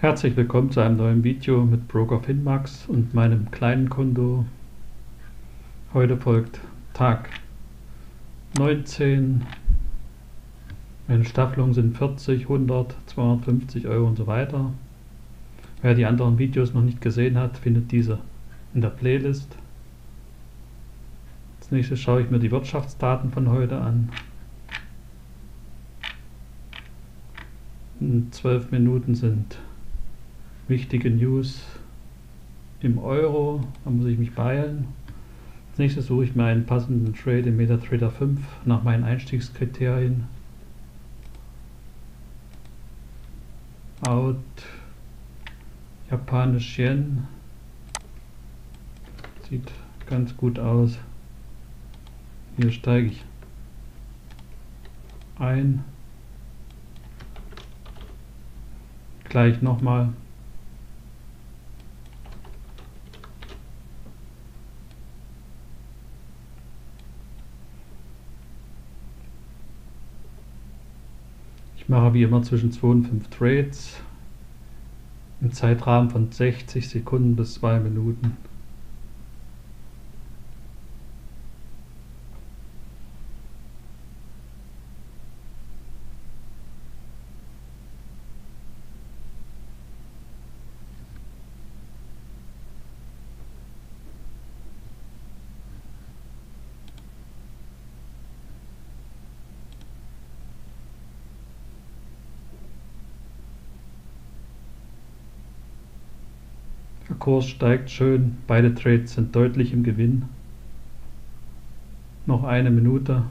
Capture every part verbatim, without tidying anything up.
Herzlich willkommen zu einem neuen Video mit Broker Finmax und meinem kleinen Konto. Heute folgt Tag neunzehn. Meine Staffelungen sind vierzig, hundert, zweihundertfünfzig Euro und so weiter. Wer die anderen Videos noch nicht gesehen hat, findet diese in der Playlist. Als nächstes schaue ich mir die Wirtschaftsdaten von heute an. In zwölf Minuten sind wichtige News im Euro, da muss ich mich beeilen. Als nächstes suche ich mir einen passenden Trade im MetaTrader fünf nach meinen Einstiegskriterien. Out, Japanisch Yen, sieht ganz gut aus. Hier steige ich ein, gleich nochmal. Ich mache wie immer zwischen zwei und fünf Trades im Zeitrahmen von sechzig Sekunden bis zwei Minuten. Der Kurs steigt schön, beide Trades sind deutlich im Gewinn. Noch eine Minute.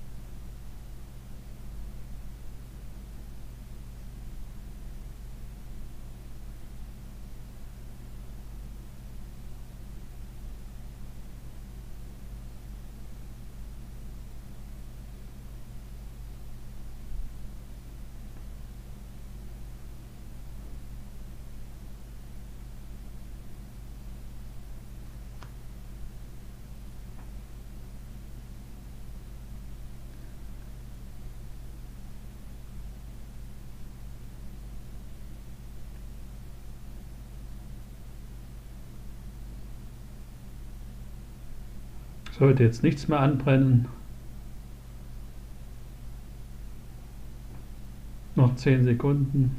Sollte jetzt nichts mehr anbrennen. Noch zehn Sekunden.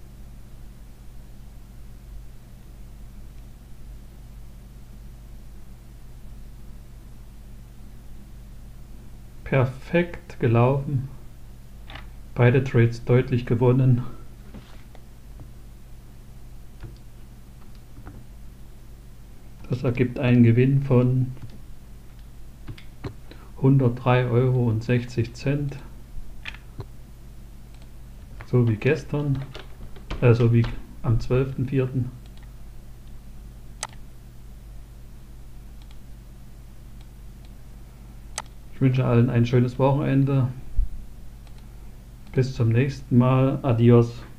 Perfekt gelaufen. Beide Trades deutlich gewonnen. Das ergibt einen Gewinn von hundertdrei Euro und sechzig Cent. So wie gestern, also wie am zwölften vierten Ich wünsche allen ein schönes Wochenende. Bis zum nächsten Mal. Adios.